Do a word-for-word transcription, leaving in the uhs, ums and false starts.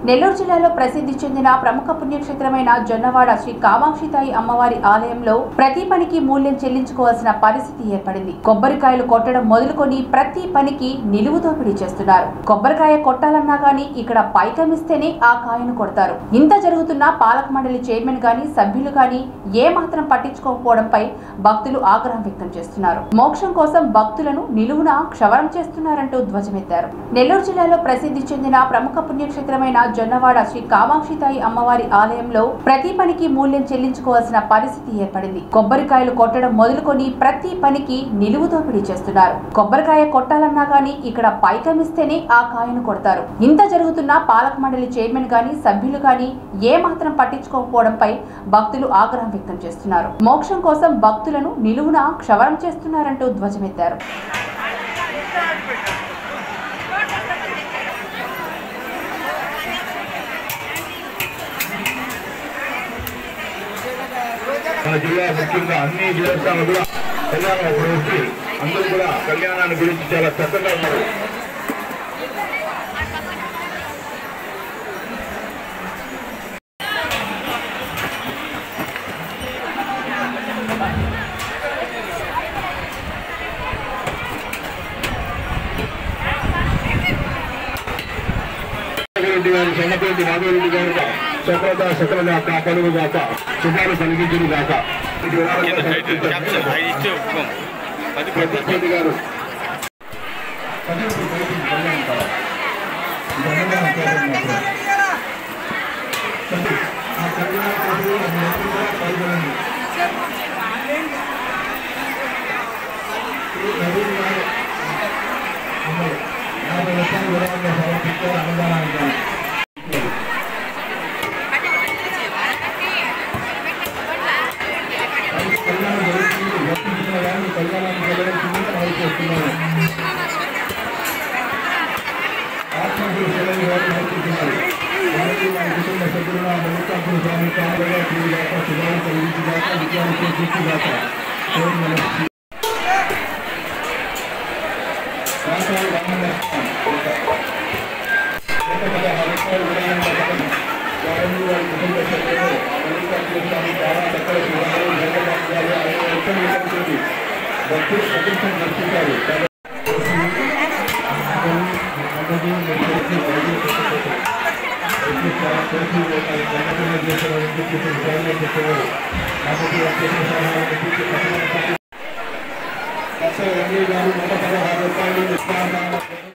నెల్లూరు జిల్లాలో ప్రసిద్ధి చెందిన ప్రముఖ పుణ్యక్షేత్రమైన జొన్నవాడ శ్రీ కామాక్షితాయి అమ్మవారి ఆలయంలో ప్రతి పనికి మూల్యం చెల్లించుకోవాల్సిన పరిస్థితి ఏర్పడింది. కొబ్బరికాయలు కొట్టడం మొదలుకొని ప్రతి పనికి నిలువు దోపిడీ చేస్తున్నారు. కొబ్బరికాయ కొట్టాలన్నా గానీ ఇక్కడ పైకమిస్తేనే ఆ కాయను కొడతారు. ఇంత జరుగుతున్నా పాలక మండలి చైర్మన్ గాని సభ్యులు గాని ఏ మాత్రం పట్టించుకోకపోవడంపై భక్తులు ఆగ్రహం వ్యక్తం చేస్తున్నారు. మోక్షం కోసం భక్తులను నిలువున క్షవరం చేస్తున్నారంటూ ధ్వజమెత్తారు. నెల్లూరు జిల్లాలో ప్రసిద్ధి చెందిన ప్రముఖ పుణ్యక్షేత్రమైన జొన్నవాడ శ్రీ కామాక్షితాయి అమ్మవారి ఆలయంలో ప్రతి పనికి మూల్యం చెల్లించుకోవాల్సిన పరిస్థితి ఏర్పడింది. కొబ్బరికాయలు కొట్టడం మొదలుకొని ప్రతి పనికి నిలువు దోపిడీ చేస్తున్నారు. కొబ్బరికాయ కొట్టాలన్నా గానీ ఇక్కడ పైకమిస్తేనే ఆ కాయను కొడతారు. ఇంత జరుగుతున్నా పాలక మండలి చైర్మన్ గాని సభ్యులు గాని ఏ మాత్రం పట్టించుకోకపోవడంపై భక్తులు ఆగ్రహం వ్యక్తం చేస్తున్నారు. మోక్షం కోసం భక్తులను నిలువున క్షవరం చేస్తున్నారంటూ ధ్వజమెత్తారు. మన జిల్లా ముఖ్యంగా అన్ని దేవస్థానాలు కూడా కళ్యాణం అప్పుడు వచ్చి అందరూ కూడా కళ్యాణాన్ని గురించి చాలా చక్కగా ఉన్నారు. సన్నపేటి మాధవరెడ్డి గారు సఫలత సకలంగా కాపాడు గాక శుభాలు కలిగించును గాక గారు